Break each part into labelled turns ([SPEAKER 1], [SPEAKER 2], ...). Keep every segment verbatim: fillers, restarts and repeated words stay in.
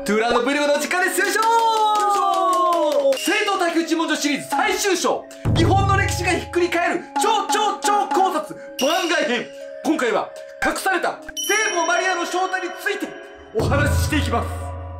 [SPEAKER 1] トゥーランドブリューの時間です。よいしょー。正統竹内文書シリーズ最終章、日本の歴史がひっくり返る超超超考察番外編。今回は隠された聖母マリアの正体についてお話ししていきます。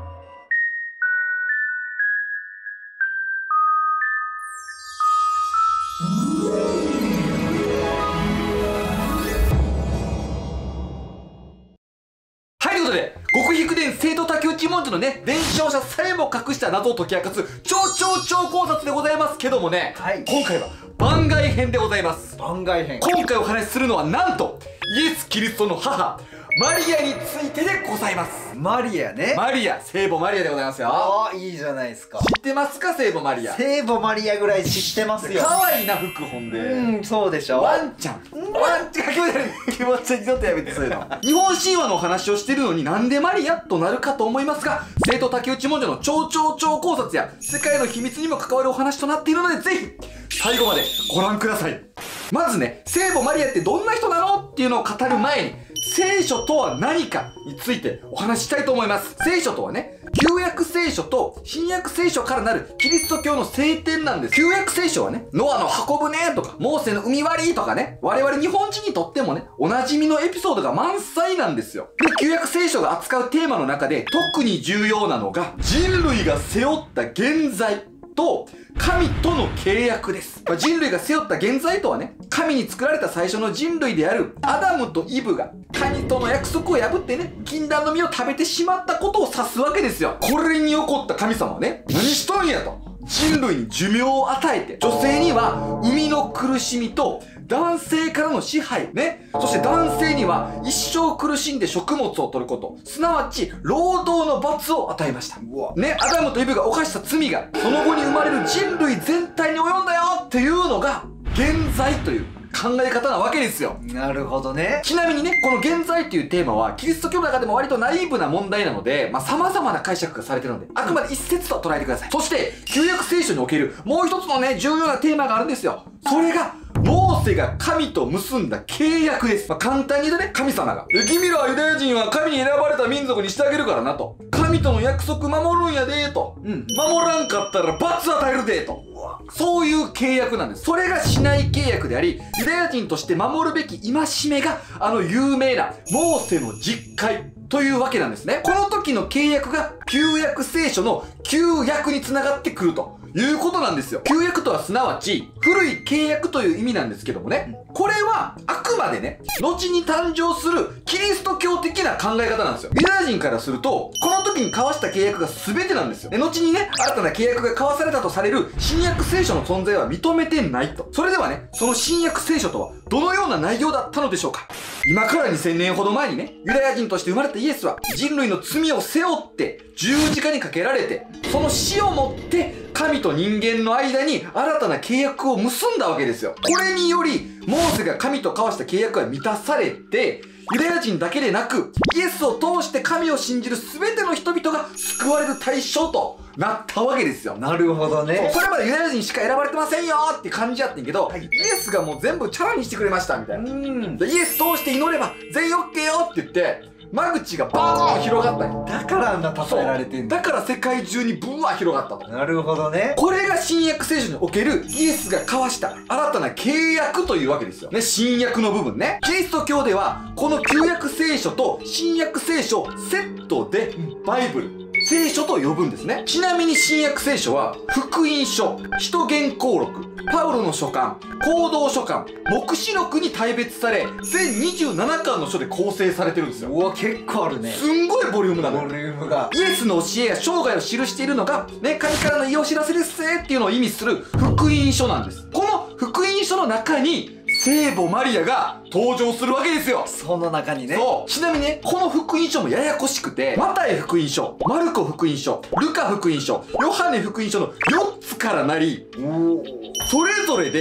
[SPEAKER 1] はい、ということで、極秘伝正統竹内文書のね、伝承者さえも隠した謎を解き明かす超超超考察でございますけどもね、はい、今回は番外編でございます。番外編。今回お話しするのはなんとイエス・キリストの母マリアについてでございます。マリアね。マリア、聖母マリアでございますよ。
[SPEAKER 2] ああ、いいじゃないですか。
[SPEAKER 1] 知ってますか、聖母マリア。
[SPEAKER 2] 聖母マリアぐらい知ってますよ。
[SPEAKER 1] 可愛いな服本で。
[SPEAKER 2] うん、そうでしょ。
[SPEAKER 1] ワンちゃん。ワンちゃん気持ち悪い。気持ち悪い。ちょっとやめて、そういうの。日本神話のお話をしてるのになんでマリアとなるかと思いますが、正統竹内文書の超超超考察や世界の秘密にも関わるお話となっているので、ぜひ最後までご覧ください。まずね、聖母マリアってどんな人なのっていうのを語る前に、聖書とは何かについてお話ししたいと思います。聖書とはね、旧約聖書と新約聖書からなるキリスト教の聖典なんです。旧約聖書はね、ノアの箱舟とか、モーセの海割りとかね、我々日本人にとってもね、おなじみのエピソードが満載なんですよ。で、旧約聖書が扱うテーマの中で特に重要なのが、人類が背負った現在と神との契約です。まあ、人類が背負った現在とはね、神に作られた最初の人類であるアダムとイブが神との約束を破ってね、禁断の実を食べてしまったことを指すわけですよ。これに怒った神様はね、何しとんやと。人類に寿命を与えて、女性には生みの苦しみと男性からの支配ね。そして男性には一生苦しんで食物を取ること、すなわち労働の罰を与えました。ね、アダムとイブが犯した罪がその後に生まれる人類全体に及んだよっていうのが現在という考え方なわけですよ。
[SPEAKER 2] なるほどね。
[SPEAKER 1] ちなみにね、この現在というテーマはキリスト教の中でも割とナイーブな問題なので、まあ様々な解釈がされてるので、あくまで一説と捉えてください。そして、旧約聖書におけるもう一つのね、重要なテーマがあるんですよ。それが、モーセが神と結んだ契約です。まあ、簡単に言うとね、神様が、君らユダヤ人は神に選ばれた民族にしてあげるからなと。神との約束守るんやでと。うん。守らんかったら罰与えるでと。そういう契約なんです。それがシナイ契約であり、ユダヤ人として守るべき戒めが、あの有名なモーセの十戒というわけなんですね。この時の契約が旧約聖書の旧約につながってくるということなんですよ。旧約とはすなわち古い契約という意味なんですけどもね。これはあくまでね、後に誕生するキリスト教的な考え方なんですよ。ユダヤ人からすると、この時に交わした契約が全てなんですよ。で、後にね、新たな契約が交わされたとされる新約聖書の存在は認めてないと。それではね、その新約聖書とはどのような内容だったのでしょうか。今からにせんねんほど前にね、ユダヤ人として生まれたイエスは人類の罪を背負って十字架にかけられて、その死をもって神と人間の間に新たな契約を結んだわけですよ。これにより、モーセが神と交わした契約が満たされて、ユダヤ人だけでなく、イエスを通して神を信じる全ての人々が救われる対象となったわけですよ。
[SPEAKER 2] なるほどね。
[SPEAKER 1] それまでユダヤ人しか選ばれてませんよって感じやってんけど、はい、イエスがもう全部チャラにしてくれましたみたいな。うん。で、イエス通して祈れば全員オッケーよって言って、間口がバーン広がったん
[SPEAKER 2] だからあんな称えられてん
[SPEAKER 1] だ。だから世界中にブワー広がったと。
[SPEAKER 2] なるほどね。
[SPEAKER 1] これが新約聖書におけるイエスが交わした新たな契約というわけですよ。ね、新約の部分ね。キリスト教では、この旧約聖書と新約聖書をセットでバイブル、聖書と呼ぶんですね。ちなみに新約聖書は、福音書、使徒言行録、パウロの書簡、行動書簡、黙示録に大別され、全にじゅうななかんの書で構成されてるんですよ。
[SPEAKER 2] うわ、結構あるね。
[SPEAKER 1] すんごいボリュームなの。
[SPEAKER 2] ボリュームが。
[SPEAKER 1] イエスの教えや生涯を記しているのが、ね、神からのいいお知らせですぜっていうのを意味する福音書なんです。この福音書の中に、聖母マリアが登場するわけですよ。
[SPEAKER 2] その中にね。そう。
[SPEAKER 1] ちなみにね、この福音書もややこしくて、マタイ福音書、マルコ福音書、ルカ福音書、ヨハネ福音書のよっつからなり、それぞれで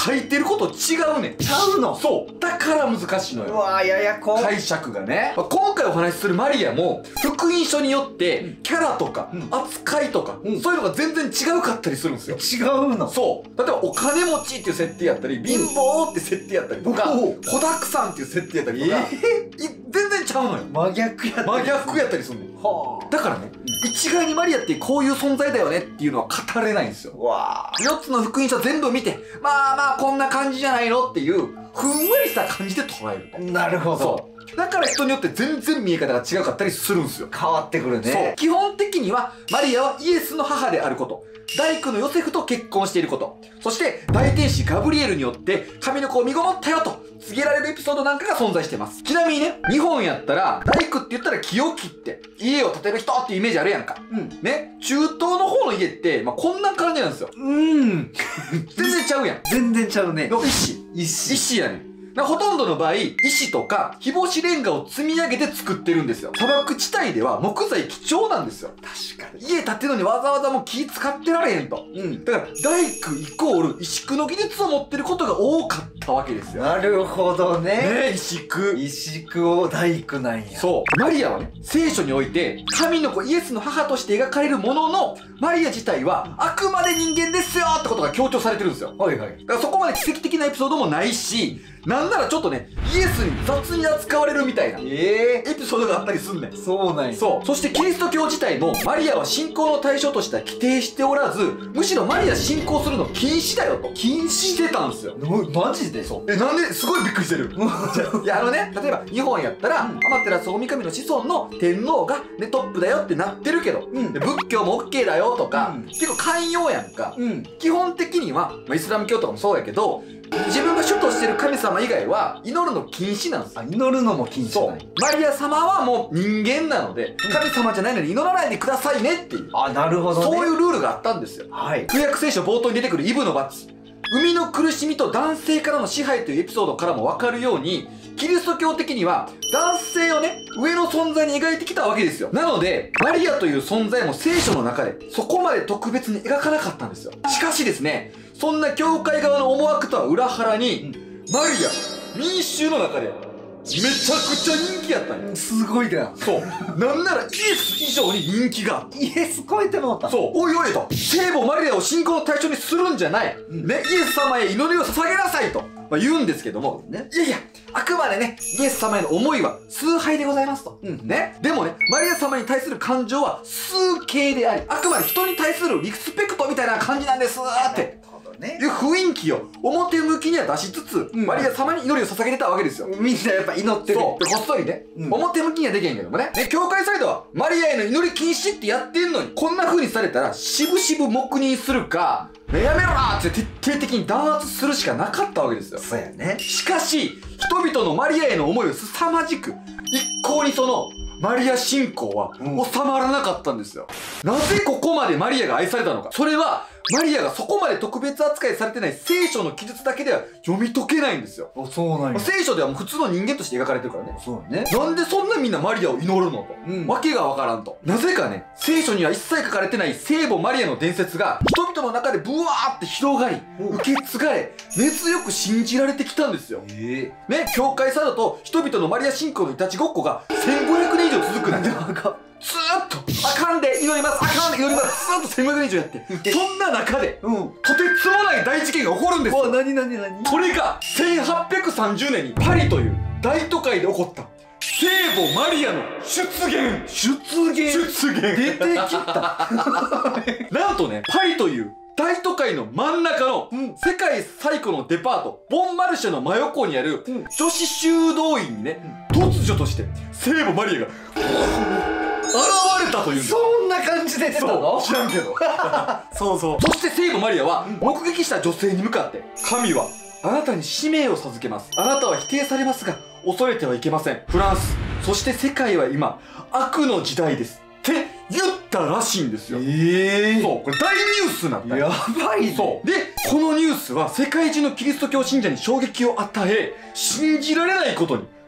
[SPEAKER 1] 書いてること違うねん。
[SPEAKER 2] ちゃうの？
[SPEAKER 1] そうだから難しいのよ。
[SPEAKER 2] うわー、ややこ。
[SPEAKER 1] 解釈がね。まあ今回お話しするマリアも福音書によってキャラとか扱いとか、
[SPEAKER 2] うん、
[SPEAKER 1] そういうのが全然違うかったりするんですよ。
[SPEAKER 2] 違うの？
[SPEAKER 1] そう例えばお金持ちっていう設定やったり貧乏って設定やったりとか、
[SPEAKER 2] おう
[SPEAKER 1] 子だくさんっていう設定やったりとか、
[SPEAKER 2] え
[SPEAKER 1] い全然ちゃうのよ。
[SPEAKER 2] 真逆やったり
[SPEAKER 1] 真逆やったりするのよ。
[SPEAKER 2] はあ。
[SPEAKER 1] だからね、一概にマリアってこういう存在だよねっていうのは語れないんですよ。
[SPEAKER 2] わあ。
[SPEAKER 1] よっつの福音書全部見て、まあまあこんな感じじゃないのっていうふんわりした感じで捉えると。
[SPEAKER 2] なるほど。
[SPEAKER 1] そうだから人によって全然見え方が違かったりするんですよ。
[SPEAKER 2] 変わってくるね。
[SPEAKER 1] そう基本的にはマリアはイエスの母であること、大工のヨセフと結婚していること、そして大天使ガブリエルによって神の子を身ごもったよと告げられるエピソードなんかが存在してます。ちなみにね、日本やったら大工って言ったら木を切って家を建てる人っていうイメージあるやんか。
[SPEAKER 2] うん
[SPEAKER 1] ね、中東の方の家って、まあ、こんな感じなんですよ。
[SPEAKER 2] うん
[SPEAKER 1] 全然ちゃうやん。
[SPEAKER 2] 全然ちゃうね。
[SPEAKER 1] 石
[SPEAKER 2] 石
[SPEAKER 1] 石やねん。ほとんどの場合、石とか日干しレンガを積み上げて作ってるんですよ。砂漠地帯では木材貴重なんですよ。
[SPEAKER 2] 確かに。
[SPEAKER 1] 家建てるのにわざわざもう木使ってられへんと。
[SPEAKER 2] うん。
[SPEAKER 1] だから大工イコール石工の技術を持ってることが多かったわけですよ。
[SPEAKER 2] なるほどね。
[SPEAKER 1] ね、石工。
[SPEAKER 2] 石工を大工なんや。
[SPEAKER 1] そうマリアはね、聖書において神の子イエスの母として描かれるものの、マリア自体はあくまで人間ですよってことが強調されてるんですよ。
[SPEAKER 2] はいはい。
[SPEAKER 1] だからそこまで奇跡的なエピソードもないし、なんならちょっとね、イエスに雑に扱われるみたいな
[SPEAKER 2] ええ
[SPEAKER 1] エピソードがあったりすんねん。
[SPEAKER 2] そうなんや。
[SPEAKER 1] そうそしてキリスト教自体もマリアは信仰の対象としては規定しておらず、むしろマリア信仰するの禁止だよと禁止してたんですよ。
[SPEAKER 2] マジで？
[SPEAKER 1] そうえなんですごいびっくりしてるいやあのね、例えば日本やったら、うん、天照大神の子孫の天皇が、ね、トップだよってなってるけど、うん、で仏教も OK だよとか、うん、結構寛容やんか、うん、基本的には、まあ、イスラム教とかもそうやけど、自分が主としてる神様以外は祈るの禁止なんですよ。
[SPEAKER 2] あ、祈るのも禁止。
[SPEAKER 1] そうマリア様はもう人間なので、神様じゃないのに祈らないでくださいねっていう、
[SPEAKER 2] あ、なるほどね。
[SPEAKER 1] そういうルールがあったんですよ。
[SPEAKER 2] はい。
[SPEAKER 1] 旧約聖書冒頭に出てくるイブの罰、生みの苦しみと男性からの支配というエピソードからも分かるように、キリスト教的には男性をね、上の存在に描いてきたわけですよ。なのでマリアという存在も聖書の中でそこまで特別に描かなかったんですよ。しかしですね、そんな教会側の思惑とは裏腹に、うん、マリア民衆の中でめちゃくちゃ人気やったんや。
[SPEAKER 2] すごいな。
[SPEAKER 1] そうなんならイエス以上に人気があった。
[SPEAKER 2] イエス超えてもうた。
[SPEAKER 1] そうおいおいと、聖母マリアを信仰の対象にするんじゃない、うん、ね、イエス様へ祈りを捧げなさいと、まあ、言うんですけども、ね、いやいやあくまでねイエス様への思いは崇拝でございますと、うん、ね、でもねマリア様に対する感情は崇敬であり、あくまで人に対するリスペクトみたいな感じなんですってね、いう雰囲気を表向きには出しつつ、うん、マリア様に祈りを捧げてたわけですよ。
[SPEAKER 2] みんなやっぱ祈ってる。
[SPEAKER 1] そうでこっそりね、うん、表向きにはできへんけどもね、ね、教会サイドはマリアへの祈り禁止ってやってんのに、こんな風にされたらしぶしぶ黙認するか、ね、やめろなって徹底的に弾圧するしかなかったわけですよ。
[SPEAKER 2] そうやね。
[SPEAKER 1] しかし人々のマリアへの思いを凄まじく、一向にそのマリア信仰は収まらなかったんですよ。うん、なぜここまでマリアが愛されたのか、それはマリアがそこまで特別扱いされてない聖書の記述だけでは読み解けないんですよ。
[SPEAKER 2] あ、そうなんや。
[SPEAKER 1] 聖書ではもう普通の人間として描かれてるからね。
[SPEAKER 2] そうね。
[SPEAKER 1] なんでそんなみんなマリアを祈るのと、うん、わけがわからんと。なぜかね、聖書には一切書かれてない聖母マリアの伝説が人々の中でブワーって広がり、受け継がれ、根強く信じられてきたんですよ。
[SPEAKER 2] え
[SPEAKER 1] ー、ね、教会サイドと人々のマリア信仰のいたちごっこがせんごひゃくねん以上続くんだよ。ずーっとあかんで祈ります、あかんで祈ります、ずーっとせんごひゃくねん以上やって、そんな中で、うん、とてつもない大事件が起こるんですよ。
[SPEAKER 2] なになになに？
[SPEAKER 1] それがせんはっぴゃくさんじゅうねんにパリという大都会で起こった聖母マリアの出現。
[SPEAKER 2] 出現
[SPEAKER 1] 出現
[SPEAKER 2] 出てきた
[SPEAKER 1] なんとね、パリという大都会の真ん中の世界最古のデパート、ボンマルシェの真横にある女子修道院にね、突如として聖母マリアが現れたというんです。
[SPEAKER 2] そんな感じで出たの？
[SPEAKER 1] 知らんけどそうそう。そして聖母マリアは目撃した女性に向かって、神はあなたに使命を授けます。あなたは否定されますが恐れてはいけません。フランス、そして世界は今悪の時代ですって言ったらしいんですよ。
[SPEAKER 2] ええー、
[SPEAKER 1] そう、これ大ニュースになった
[SPEAKER 2] やばいね。
[SPEAKER 1] そうで、このニュースは世界中のキリスト教信者に衝撃を与え、信じられないことに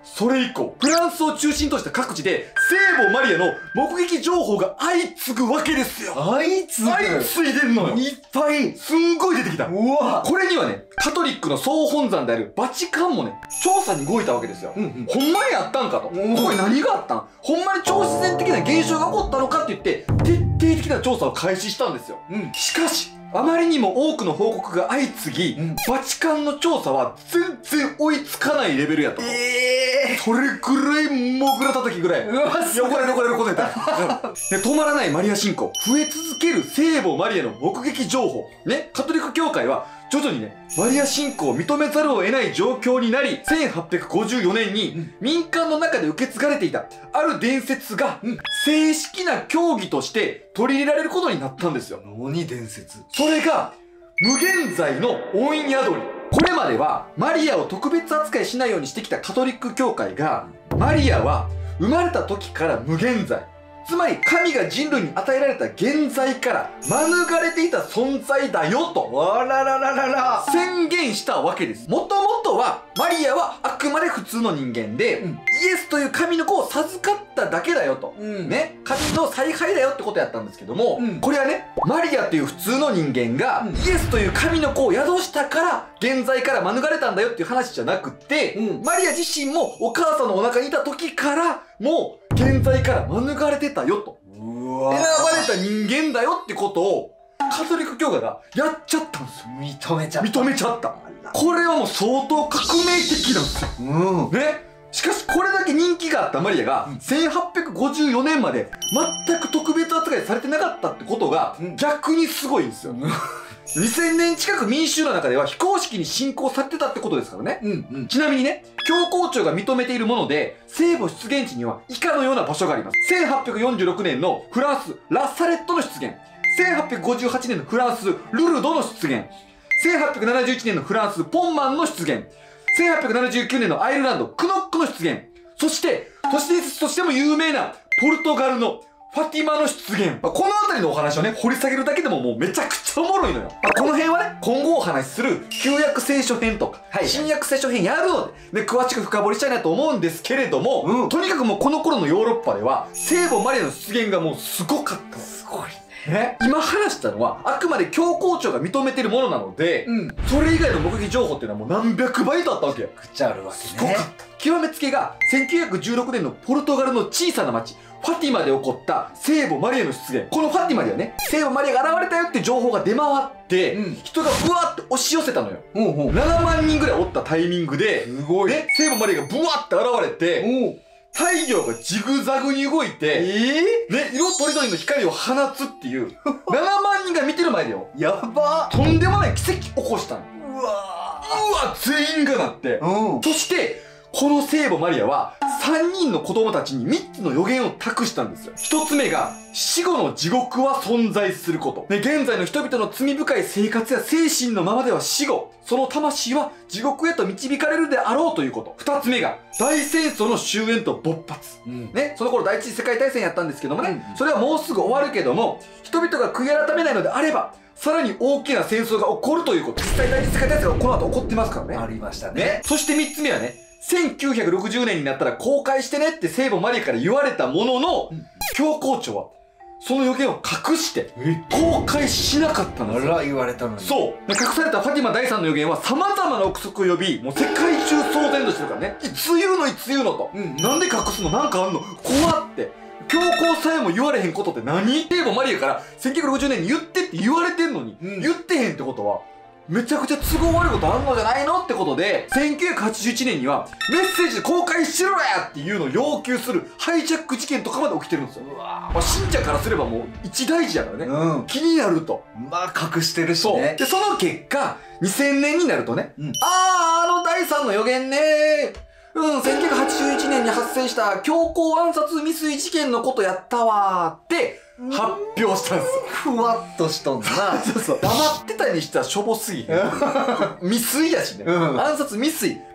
[SPEAKER 1] それ以降、フランスを中心とした各地で、聖母マリアの目撃情報が相次ぐわけですよ。
[SPEAKER 2] 相次ぐ
[SPEAKER 1] 相次いでんのよ。
[SPEAKER 2] いっぱい。
[SPEAKER 1] すんごい出てきた。
[SPEAKER 2] うわ。
[SPEAKER 1] これにはね、カトリックの総本山であるバチカンもね、調査に動いたわけですよ。
[SPEAKER 2] うんうん。
[SPEAKER 1] ほんまにあったんかと。こ
[SPEAKER 2] うん
[SPEAKER 1] れ何があったん？ほんまに超自然的な現象が起こったのかって言って、徹底的な調査を開始したんですよ。
[SPEAKER 2] うん。
[SPEAKER 1] しかし、あまりにも多くの報告が相次ぎ、
[SPEAKER 2] うん
[SPEAKER 1] バチカンの調査は全然追いつかないレベルやったと。
[SPEAKER 2] ええ
[SPEAKER 1] それぐらいもぐらたたきぐらい。
[SPEAKER 2] ー。うわ、すごい。
[SPEAKER 1] 汚れる汚れることやった。で止まらないマリア信仰、増え続ける聖母マリアの目撃情報。ね、カトリック教会は徐々にね、マリア信仰を認めざるを得ない状況になり、せんはっぴゃくごじゅうよねんに民間の中で受け継がれていたある伝説が
[SPEAKER 2] うん
[SPEAKER 1] 正式な教義として取り入れられることになったんですよ。
[SPEAKER 2] 何伝説。
[SPEAKER 1] それが無限罪の御宿り。これまではマリアを特別扱いしないようにしてきたカトリック教会が、マリアは生まれた時から無限罪、つまり神が人類に与えられた現在から免れていた存在だよと
[SPEAKER 2] わららららら。
[SPEAKER 1] 宣言したわけです。もともとはマリアはあくまで普通の人間で、
[SPEAKER 2] うん
[SPEAKER 1] イエスという神の子を授かっただけだよと。
[SPEAKER 2] うん。。
[SPEAKER 1] ね、神の采配だよってことやったんですけども、
[SPEAKER 2] うん
[SPEAKER 1] これはね、マリアという普通の人間が、
[SPEAKER 2] うん
[SPEAKER 1] イエスという神の子を宿したから現在から免れたんだよっていう話じゃなくって、
[SPEAKER 2] うん
[SPEAKER 1] マリア自身もお母さんのお腹にいた時からもう現在から免れてたよと、
[SPEAKER 2] うわ。
[SPEAKER 1] 選ばれた人間だよってことをカトリック教会がやっちゃったんですよ。
[SPEAKER 2] 認めちゃった。
[SPEAKER 1] 認めちゃった。これはもう相当革命的なんですよ。
[SPEAKER 2] うん。
[SPEAKER 1] ね、しかしこれだけ人気があったマリアが
[SPEAKER 2] うん
[SPEAKER 1] せんはっぴゃくごじゅうよねんまで全く特別扱いされてなかったってことが
[SPEAKER 2] うん
[SPEAKER 1] 逆にすごいんですよ。にせんねん近く民衆の中では非公式に信仰されてたってことですからね。
[SPEAKER 2] うんうん。
[SPEAKER 1] ちなみにね、教皇庁が認めているもので、聖母出現地には以下のような場所があります。せんはっぴゃくよんじゅうろくねんのフランス、ラ・サレットの出現。せんはっぴゃくごじゅうはちねんのフランス、ルルドの出現。せんはっぴゃくななじゅういちねんのフランス、ポンマンの出現。せんはっぴゃくななじゅうきゅうねんのアイルランド、クノックの出現。そして、都市伝説としても有名なポルトガルのファティマの出現。まあこの辺りのお話をね、掘り下げるだけでももうめちゃくちゃおもろいのよ。まあこの辺はね、今後お話しする旧約聖書編とか、
[SPEAKER 2] はいはい
[SPEAKER 1] 新約聖書編やるので、ね、詳しく深掘りしたいなと思うんですけれども、
[SPEAKER 2] うん
[SPEAKER 1] とにかくもうこの頃のヨーロッパでは、聖母マリアの出現がもうすごかった。
[SPEAKER 2] すごいね。
[SPEAKER 1] ね、今話したのは、あくまで教皇庁が認めてるものなので、
[SPEAKER 2] うん。
[SPEAKER 1] それ以外の目撃情報っていうのはもう何百倍とあったわけよ。
[SPEAKER 2] くちゃあるわけね
[SPEAKER 1] すごかっ。た。極めつけがせんきゅうひゃくじゅうろくねんのポルトガルの小さな町ファティマで起こった聖母マリアの出現。このファティマではね、聖母マリアが現れたよって情報が出回って、
[SPEAKER 2] うん
[SPEAKER 1] 人がブワーって押し寄せたのよ。
[SPEAKER 2] ほうほう。
[SPEAKER 1] ななまんにんぐらいおったタイミングで、
[SPEAKER 2] すごい。
[SPEAKER 1] ね、聖母マリアがブワーって現れて、
[SPEAKER 2] おう。
[SPEAKER 1] 太陽がジグザグに動いて、
[SPEAKER 2] え
[SPEAKER 1] ね、色とりどりの光を放つっていう、ななまんにんが見てる前だよ。
[SPEAKER 2] ー、やば。
[SPEAKER 1] とんでもない奇跡起こしたの。
[SPEAKER 2] うわ
[SPEAKER 1] うわ、全員がなって。
[SPEAKER 2] ー。うん。
[SPEAKER 1] そして、この聖母マリアはさんにんの子供たちにみっつの予言を託したんですよ。ひとつめが、死後の地獄は存在すること。ね、現在の人々の罪深い生活や精神のままでは死後、その魂は地獄へと導かれるであろうということ。ふたつめが、大戦争の終焉と勃発。
[SPEAKER 2] うん。
[SPEAKER 1] ね、その頃第一次世界大戦やったんですけどもね、
[SPEAKER 2] うん
[SPEAKER 1] それはもうすぐ終わるけども、人々が悔い改めないのであれば、さらに大きな戦争が起こるということ。実際第一次世界大戦がこの後起こってますからね。
[SPEAKER 2] ありましたね。
[SPEAKER 1] ね、そしてみっつめはね、せんきゅうひゃくろくじゅうねんになったら公開してねって聖母マリアから言われたものの、
[SPEAKER 2] うん
[SPEAKER 1] 教皇庁はその予言を隠して
[SPEAKER 2] え
[SPEAKER 1] 公開しなかったんですよ。
[SPEAKER 2] あら、言われたのに。
[SPEAKER 1] そう。隠されたファティマ第三の予言は様々な憶測を呼び、もう世界中騒然としてるからね。いつ言うのいつ言うのと。
[SPEAKER 2] うん
[SPEAKER 1] なんで隠すのなんかあんの怖って。教皇さえも言われへんことって何聖母マリアからせんきゅうひゃくろくじゅうねんに言ってって言われてんのに、
[SPEAKER 2] うん
[SPEAKER 1] 言ってへんってことは、めちゃくちゃ都合悪いことあんのじゃないのってことで、せんきゅうひゃくはちじゅういちねんにはメッセージで公開しろやっていうのを要求するハイジャック事件とかまで起きてるんですよ。
[SPEAKER 2] うわ
[SPEAKER 1] まあ、信者からすればもう一大事やからね。
[SPEAKER 2] うん。
[SPEAKER 1] 気になると。
[SPEAKER 2] まあ、隠してるし
[SPEAKER 1] そう。
[SPEAKER 2] ね。
[SPEAKER 1] で、その結果、にせんねんになるとね、
[SPEAKER 2] うん
[SPEAKER 1] あー、あの第三の予言ねうん、せんきゅうひゃくはちじゅういちねんに発生した強行暗殺未遂事件のことやったわーって発表したんですよ。
[SPEAKER 2] ふわっとしとんな。
[SPEAKER 1] そうそう。黙ってたにしてはしょぼすぎへん。未遂やしね。
[SPEAKER 2] うん
[SPEAKER 1] 暗殺未遂。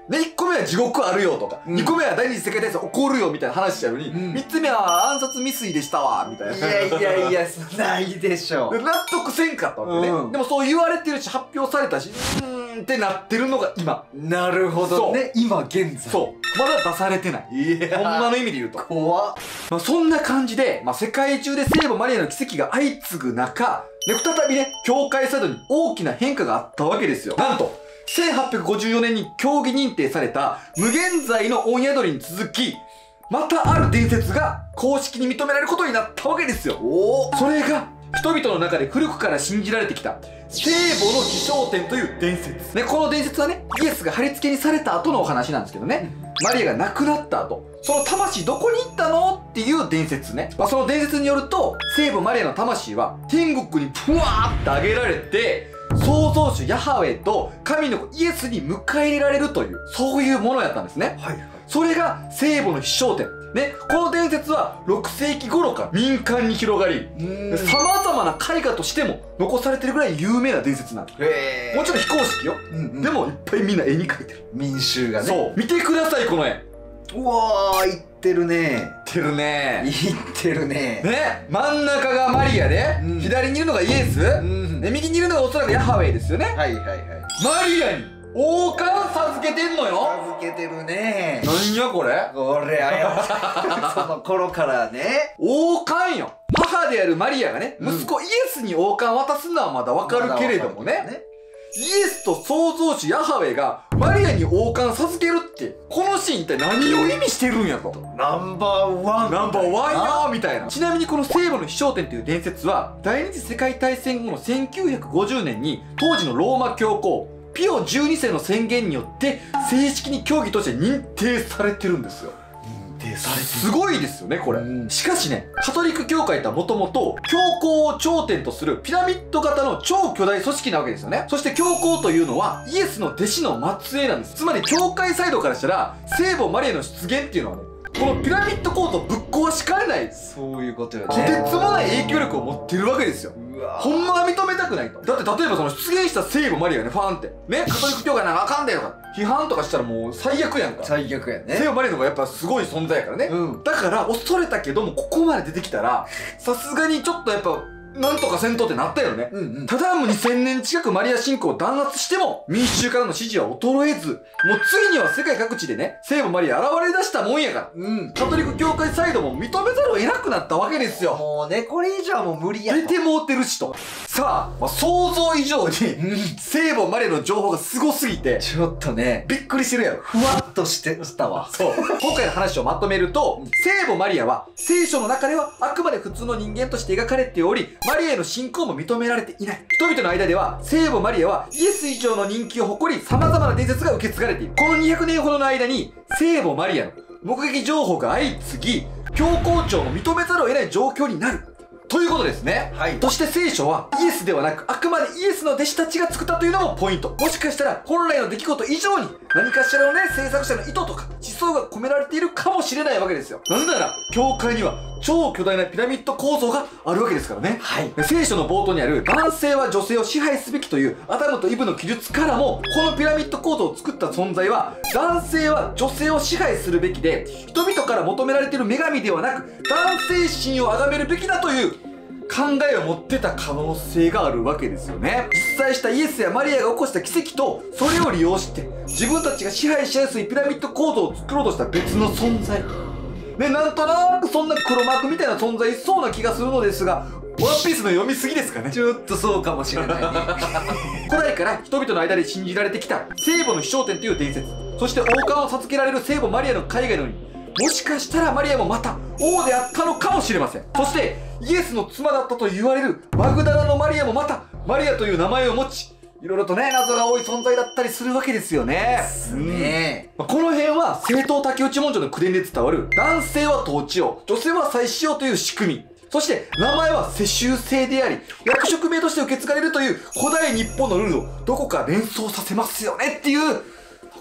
[SPEAKER 1] で、いっこめは地獄あるよとか、
[SPEAKER 2] うん
[SPEAKER 1] にこめは第二次世界大戦起こるよみたいな話やのに、
[SPEAKER 2] うん
[SPEAKER 1] みっつめは暗殺未遂でしたわ、みたいな。
[SPEAKER 2] いやいやいや、ないでしょ。
[SPEAKER 1] で納得せんかったわけね、
[SPEAKER 2] うん
[SPEAKER 1] でもそう言われてるし発表されたし、うーんってなってるのが今。
[SPEAKER 2] なるほどね。今現在。
[SPEAKER 1] そうまだ出されてない。
[SPEAKER 2] いや
[SPEAKER 1] ほんまの意味で言うと、
[SPEAKER 2] 怖っ。
[SPEAKER 1] まあ、そんな感じで、まあ、世界中で聖母マリアの奇跡が相次ぐ中で、再びね教会制度に大きな変化があったわけですよ。なんとせんはっぴゃくごじゅうよねんに教義認定された無限罪の御宿りに続き、またある伝説が公式に認められることになったわけですよ。
[SPEAKER 2] おお。
[SPEAKER 1] それが人々の中で古くから信じられてきた聖母の飛翔天という伝説。ね、この伝説はね、イエスが貼り付けにされた後のお話なんですけどね、マリアが亡くなった後、その魂どこに行ったのっていう伝説ね。まあ、その伝説によると、聖母マリアの魂は天国にふわーって上げられて、創造主ヤハウェと神の子イエスに迎え入れられるという、そういうものやったんですね。
[SPEAKER 2] はい。
[SPEAKER 1] それが聖母の飛翔天。ね、この伝説はろくせいき頃から民間に広がり、
[SPEAKER 2] うん。
[SPEAKER 1] さまざまな絵画としても残されてるぐらい有名な伝説なんです。
[SPEAKER 2] へえ。
[SPEAKER 1] もちろん非公式よ。
[SPEAKER 2] うんうん。
[SPEAKER 1] でもいっぱいみんな絵に描いてる。
[SPEAKER 2] 民衆がね。
[SPEAKER 1] そう。見てください、この絵。
[SPEAKER 2] うわー、いってるね。
[SPEAKER 1] てるね
[SPEAKER 2] いってるね。
[SPEAKER 1] ね、真ん中がマリアで、
[SPEAKER 2] うん
[SPEAKER 1] 左にいるのがイエス、
[SPEAKER 2] うん。
[SPEAKER 1] で右にいるのがおそらくヤハウェイですよね。
[SPEAKER 2] はいはいはい。
[SPEAKER 1] マリアに王冠授けてんのよ。
[SPEAKER 2] 預けてるね。
[SPEAKER 1] なんやこれ。
[SPEAKER 2] これあやその頃からね。
[SPEAKER 1] 王冠よ。母であるマリアがね、
[SPEAKER 2] うん
[SPEAKER 1] 息子イエスに王冠渡すのはまだわかるけれどもね、イエスと創造主ヤハウェがマリアに王冠授けるって、このシーン一体何を意味してるんやと。
[SPEAKER 2] ナンバーワン。
[SPEAKER 1] ナンバーワンやーみたいな。ちなみにこの聖母の飛翔天という伝説は、第二次世界大戦後のせんきゅうひゃくごじゅうねんに当時のローマ教皇ピオじゅうにせいの宣言によって正式に教義として認定されてるんですよ。
[SPEAKER 2] 認定されてる。
[SPEAKER 1] すごいですよね、これ。
[SPEAKER 2] うん
[SPEAKER 1] しかしね、カトリック教会とはもともと、教皇を頂点とするピラミッド型の超巨大組織なわけですよね。そして教皇というのは、イエスの弟子の末裔なんです。つまり、教会サイドからしたら、聖母マリアの出現っていうのはね、このピラミッド構造をぶっ壊しかねない、
[SPEAKER 2] そういうことよ
[SPEAKER 1] とて
[SPEAKER 2] ね。
[SPEAKER 1] つもない影響力を持ってるわけですよ。
[SPEAKER 2] うわ
[SPEAKER 1] ほんまは認めたくないと。だって例えばその出現した聖母マリアがね、ファンって。ね、カトリック教会なんかあかんでとか、批判とかしたらもう最悪やんか。
[SPEAKER 2] 最悪やね。
[SPEAKER 1] 聖母マリアの方がやっぱすごい存在やからね。
[SPEAKER 2] うん。
[SPEAKER 1] だから恐れたけども、ここまで出てきたら、さすがにちょっとやっぱ、なんとかせんとってなったよね。
[SPEAKER 2] うんうん。
[SPEAKER 1] ただもうにせんねん近くマリア信仰を弾圧しても、民衆からの支持は衰えず、もう次には世界各地でね、聖母マリア現れ出したもんやから。
[SPEAKER 2] うん。
[SPEAKER 1] カトリック教会サイドも認めざるを得なくなったわけですよ。
[SPEAKER 2] もうね、これ以上はもう無理やと。
[SPEAKER 1] 出てもうてるしと。さあ、まあ、想像以上に、
[SPEAKER 2] うん。
[SPEAKER 1] 聖母マリアの情報がすごすぎて、
[SPEAKER 2] ちょっとね、
[SPEAKER 1] びっくりしてるやろ。
[SPEAKER 2] ふわっとしてしたわ。
[SPEAKER 1] そう。今回の話をまとめると、聖母マリアは聖書の中ではあくまで普通の人間として描かれており、マリアへの信仰も認められていない。人々の間では、聖母マリアはイエス以上の人気を誇り、様々な伝説が受け継がれている。このにひゃくねんほどの間に、聖母マリアの目撃情報が相次ぎ、教皇庁も認めざるを得ない状況になる。ということですね。
[SPEAKER 2] はい。
[SPEAKER 1] そして聖書はイエスではなく、あくまでイエスの弟子たちが作ったというのもポイント。もしかしたら本来の出来事以上に何かしらのね、制作者の意図とか思想が込められているかもしれないわけですよ。なぜなら、教会には超巨大なピラミッド構造があるわけですからね。
[SPEAKER 2] はい。
[SPEAKER 1] 聖書の冒頭にある男性は女性を支配すべきというアダムとイブの記述からも、このピラミッド構造を作った存在は男性は女性を支配するべきで、人々から求められている女神ではなく男性心を崇めるべきだという考えを持ってた可能性があるわけですよね。実際したイエスやマリアが起こした奇跡とそれを利用して自分たちが支配しやすいピラミッド構造を作ろうとした別の存在ね、なんとなくそんな黒幕みたいな存在いそうな気がするのですが、ワンピースの読みすぎですかね。
[SPEAKER 2] ちょっとそうかもしれないね。
[SPEAKER 1] 古代から人々の間で信じられてきた聖母の飛翔天という伝説、そして王冠を授けられる聖母マリアの海外のように、もしかしたらマリアもまた王であったのかもしれません。そしてイエスの妻だったと言われるマグダラのマリアもまたマリアという名前を持ち、いろいろとね、謎が多い存在だったりするわけですよね。
[SPEAKER 2] ね
[SPEAKER 1] うん、この辺は正統竹内文書の口伝で伝わる男性は統治を、女性は祭祀をという仕組み、そして名前は世襲制であり役職名として受け継がれるという古代日本のルールをどこか連想させますよねっていうと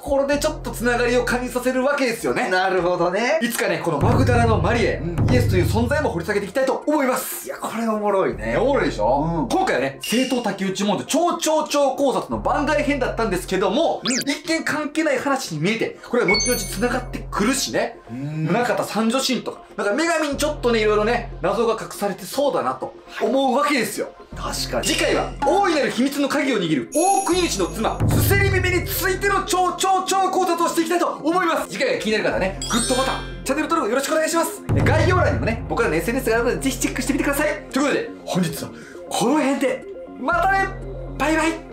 [SPEAKER 1] ころでちょっとつながりを感じさせるわけですよね。
[SPEAKER 2] なるほどね。
[SPEAKER 1] いつかね、このマグダラのマリエ、
[SPEAKER 2] うん、
[SPEAKER 1] イエスという存在も掘り下げていきたいと思います。
[SPEAKER 2] いや、これおもろいね。
[SPEAKER 1] おもろいでしょ、
[SPEAKER 2] うん、
[SPEAKER 1] 今回はね、正統竹内問題超超超考察の番外編だったんですけども、うん、一見関係ない話に見えて、これは後々繋がってくるしね、宗像三女神とか、なんか女神にちょっとね、いろいろね、謎が隠されてそうだなと思うわけですよ。
[SPEAKER 2] 確かに。
[SPEAKER 1] 次回は、大いなる秘密の鍵を握る大国主の妻、すせり耳についての超超超考察をしていきたいと思います。次回が気になる方はね、グッドボタン、チャンネル登録よろしくお願いします。概要欄にもね、僕らの エスエヌエス があるので、ぜひチェックしてみてください。ということで、本日はこの辺で、またね、バイバイ。